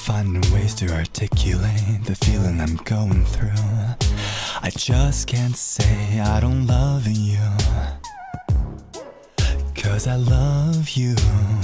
finding ways to articulate the feeling I'm going through. I just can't say I don't love you, 'cause I love you.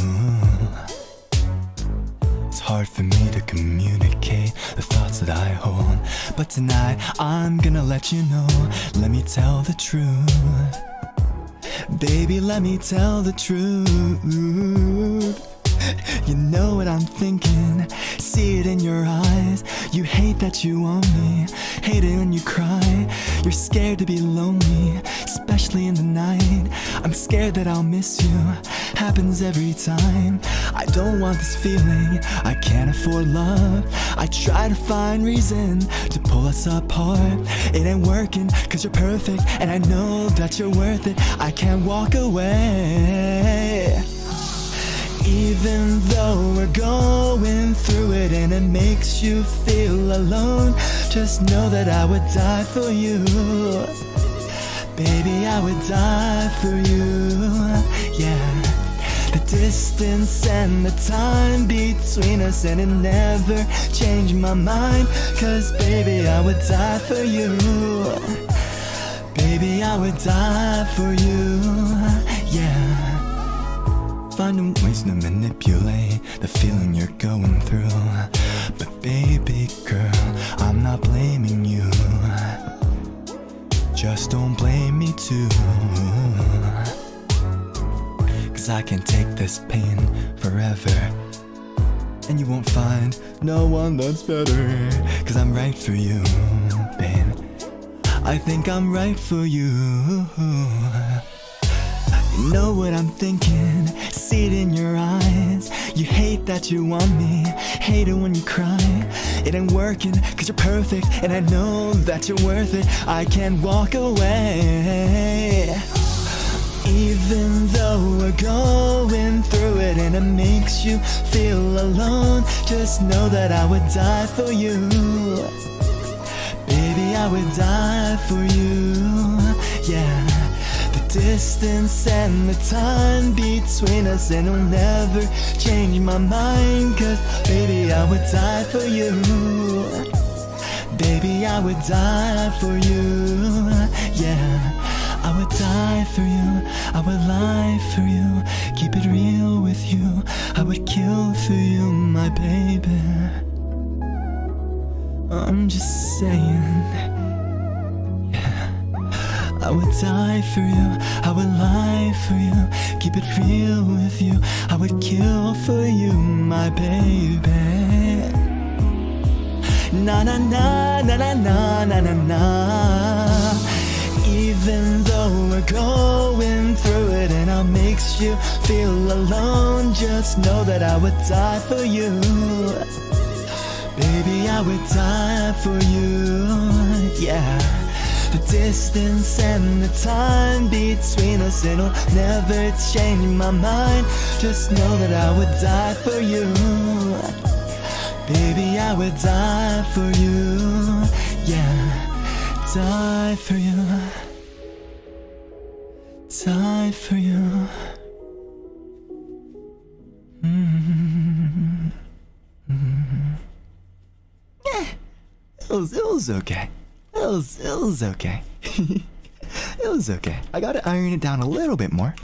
It's hard for me to communicate the thoughts that I hold, but tonight I'm gonna let you know. Let me tell the truth, baby, let me tell the truth. You know what I'm thinking, see it in your eyes. You hate that you want me, hate it when you cry. You're scared to be lonely, especially in the night. I'm scared that I'll miss you, happens every time. I don't want this feeling, I can't afford love. I try to find reason to pull us apart. It ain't working, 'cause you're perfect, and I know that you're worth it. I can't walk away, even though we're going through it and it makes you feel alone. Just know that I would die for you, baby, I would die for you, yeah. The distance and the time between us, and it never changed my mind. 'Cause baby, I would die for you, baby, I would die for you, yeah. Finding ways to manipulate the feeling you're going through, but baby girl, I'm not blaming you. Just don't blame me too, 'cause I can take this pain forever, and you won't find no one that's better. 'Cause I'm right for you, babe, I think I'm right for you. You know what I'm thinking, see it in your eyes. You hate that you want me, hate it when you cry. It ain't working, 'cause you're perfect, and I know that you're worth it. I can't walk away, even though we're going through it and it makes you feel alone. Just know that I would die for you, baby, I would die for you, yeah. The distance and the time between us, and it'll never change my mind. 'Cause baby, I would die for you, baby, I would die for you, yeah. I would die for you, I would lie for you, keep it real with you. I would kill for you, my baby. I'm just saying, I would die for you, I would lie for you, keep it real with you. I would kill for you, my baby. Na na na na na na na na na. Even though we're going through it and it makes you feel alone, just know that I would die for you, baby, I would die for you, yeah. The distance and the time between us, it'll never change my mind. Just know that I would die for you, baby, I would die for you, yeah. Die for you, die for you. Yeah, it was okay. It was okay. It was okay. I gotta iron it down a little bit more.